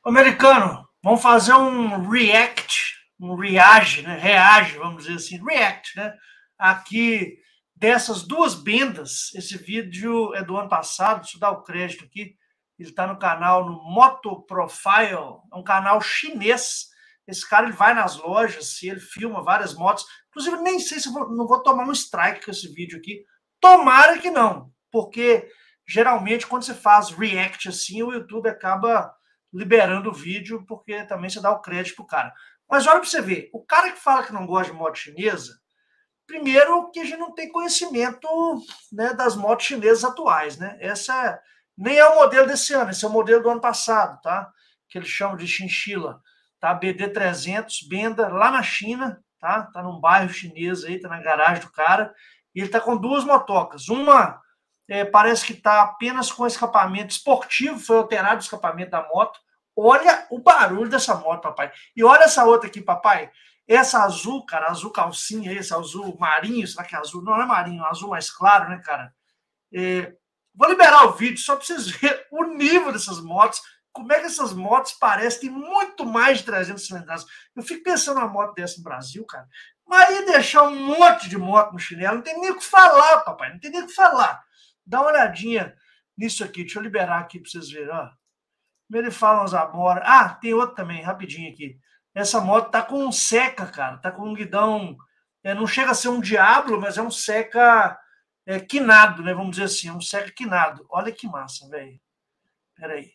Americano, vamos fazer um react, um reage, né? Reage, vamos dizer assim, react, né? Aqui dessas duas bendas. Esse vídeo é do ano passado, deixa eu dar o crédito aqui. Ele está no canal no Moto Profile, é um canal chinês. Esse cara ele vai nas lojas e ele filma várias motos. Inclusive, nem sei se não vou tomar um strike com esse vídeo aqui. Tomara que não, porque geralmente quando você faz react assim, o YouTube acaba liberando o vídeo, porque também você dá o crédito pro cara. Mas olha para você ver, o cara que fala que não gosta de moto chinesa, primeiro que a gente não tem conhecimento, né, das motos chinesas atuais, né? Essa nem é o modelo desse ano, esse é o modelo do ano passado, tá? Que eles chamam de chinchila, tá? BD300, Benda, lá na China, tá? Tá num bairro chinês aí, tá na garagem do cara, e ele tá com duas motocas. Uma parece que está apenas com escapamento esportivo, foi alterado o escapamento da moto. Olha o barulho dessa moto, papai. E olha essa outra aqui, papai. Essa azul, cara, azul calcinha, esse azul marinho, será que é azul? Não é marinho, é azul mais claro, né, cara? Vou liberar o vídeo só para vocês verem o nível dessas motos, como é que essas motos parecem, tem muito mais de 300 cilindradas. Eu fico pensando numa moto dessa no Brasil, cara, mas aí deixar um monte de moto no chinelo, não tem nem o que falar, papai, não tem nem o que falar. Dá uma olhadinha nisso aqui, deixa eu liberar aqui para vocês verem, ó. Primeiro ele fala umas amoras. Ah, tem outro também, rapidinho aqui. Essa moto tá com um seca, cara, tá com um guidão, não chega a ser um Diablo, mas é um seca quinado, né, vamos dizer assim, um seca quinado. Olha que massa, velho. Peraí.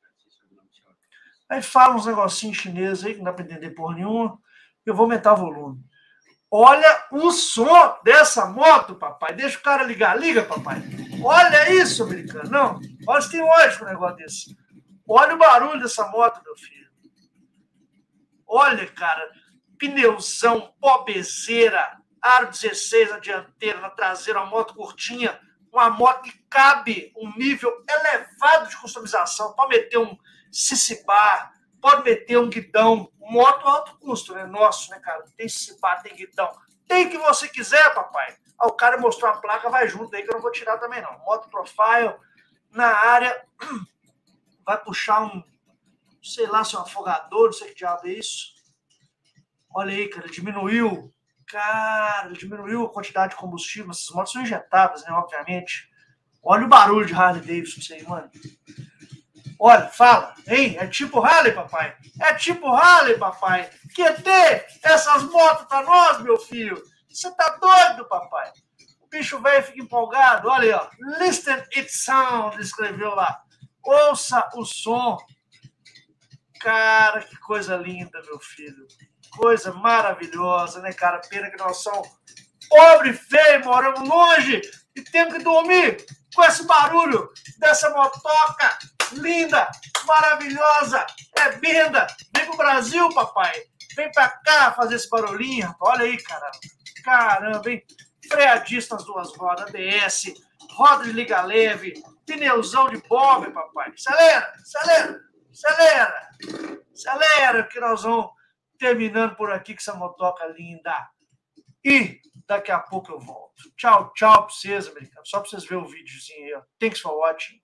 Aí fala uns negocinhos chineses aí, que não dá para entender porra nenhuma. Eu vou aumentar o volume. Olha o som dessa moto, papai. Deixa o cara ligar. Liga, papai. Olha isso, americano. Não, olha se tem lógico um negócio desse. Olha o barulho dessa moto, meu filho. Olha, cara. Pneuzão, bobezeira, aro 16 na dianteira, na traseira, uma moto curtinha. Uma moto que cabe um nível elevado de customização. Pode meter um CC-bar, pode meter um guidão. Moto alto custo, né? Nosso, né, cara? Tem CC-bar, tem guidão. Tem o que você quiser, papai. O cara mostrou a placa, vai junto aí, que eu não vou tirar também, não. Moto Profile, na área, vai puxar um, sei lá, se é um afogador, não sei que diabo é isso. Olha aí, cara, diminuiu. Cara, diminuiu a quantidade de combustível. Essas motos são injetáveis, né, obviamente. Olha o barulho de Harley Davidson, isso aí, mano. Olha, fala, hein? É tipo Harley, papai? É tipo Harley, papai? Quer ter essas motos pra nós, meu filho? Você tá doido, papai? O bicho velho fica empolgado. Olha aí, ó. Listen it sound, escreveu lá. Ouça o som. Cara, que coisa linda, meu filho. Coisa maravilhosa, né, cara? Pena que nós somos pobre e feio, moramos longe e temos que dormir com esse barulho dessa motoca linda, maravilhosa. É Benda. Vem pro Brasil, papai. Vem pra cá fazer esse barulhinho, rapaz. Olha aí, cara. Caramba, hein? Freadista nas duas rodas, ABS, roda de liga leve, pneuzão de bob, papai. Acelera, acelera, acelera, acelera, que nós vamos terminando por aqui com essa motoca linda. E daqui a pouco eu volto. Tchau, tchau pra vocês, americanos. Só pra vocês verem o videozinho aí, ó. Thanks for watching.